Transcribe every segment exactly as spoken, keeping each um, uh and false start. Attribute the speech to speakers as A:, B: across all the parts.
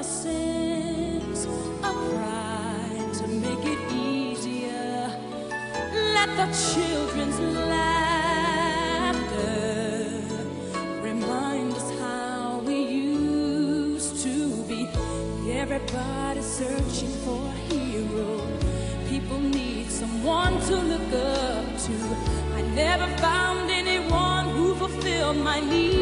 A: our sins of pride to make it easier. Let the children's laughter remind us how we used to be. Everybody's searching for a hero. People need someone to look up to. I never found anyone who fulfilled my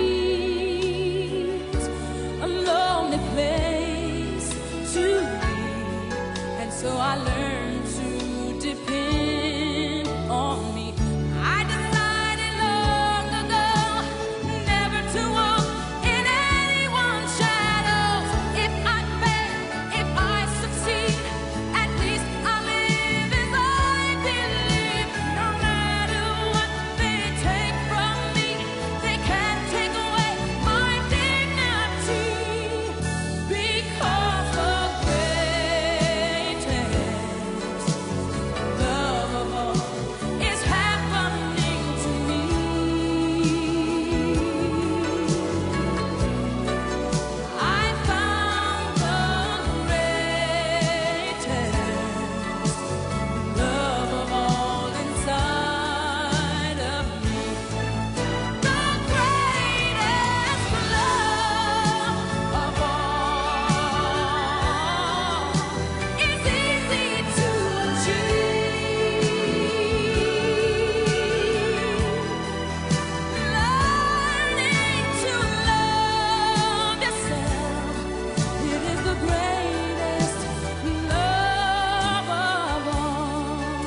A: needs. A lonely place to be, and so I learned to depend on me. I decided long ago never to walk in anyone's shadows. If I fail, if I succeed, at least I'll live as I believe. No matter what they take from me, they can't take away my dignity. Because the greatest love of all is happening to me. I found the greatest love of all inside of me. The greatest love of all is easy to achieve. Learning to love yourself, it is the greatest love of all.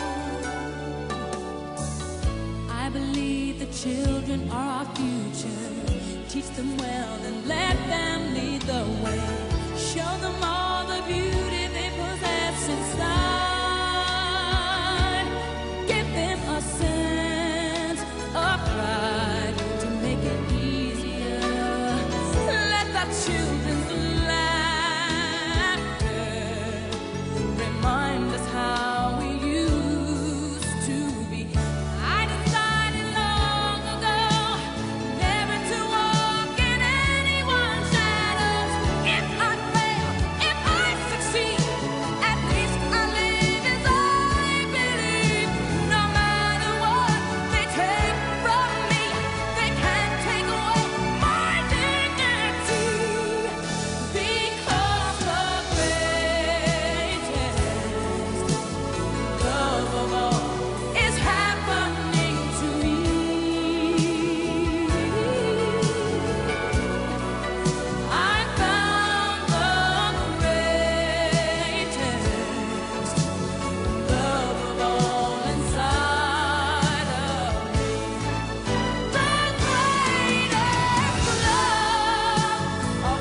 A: I believe the children are our future. Teach them well and let them lead the way. Show them all the beauty they possess inside. Give them a sense of pride to make it easier. Let the children's laughter remind us how we used to be. I decided long ago never to walk in anyone's shadows. If I fail, if I succeed, at least I live as I believe. No matter what they take from me, they can't take away my dignity. Because the greatest love of all is happening to me. I found the greatest love of all inside of me. The greatest love of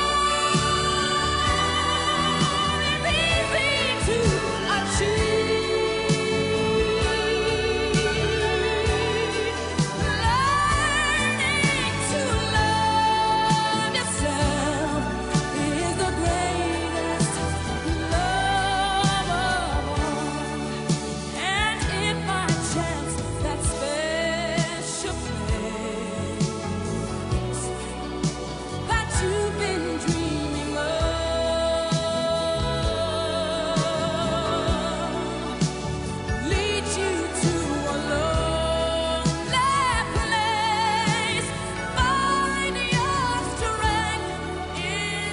A: all is easy to achieve. Learning to love yourself is the greatest love of all. And if by chance that special place that you've been dreaming of leads you to a lonely place, find your strength in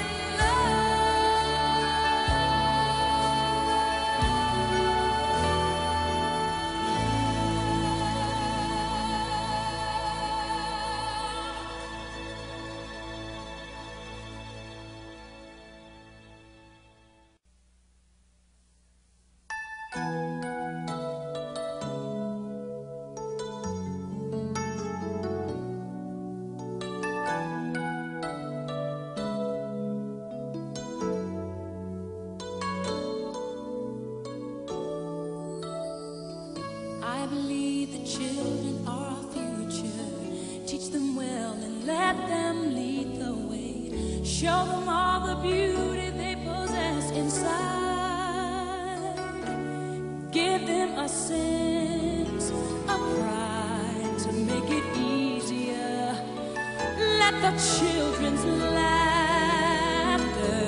A: I believe the children are our future. Teach them well and let them lead the way. Show them all the beauty they possess inside. Give them a sense of pride to make it easier. Let the children's laughter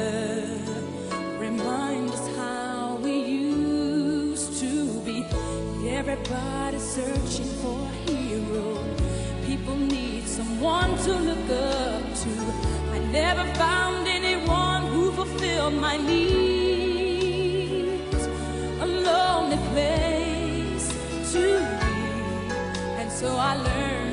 A: searching for a hero. People need someone to look up to. I never found anyone who fulfilled my needs. A lonely place to be, and so I learned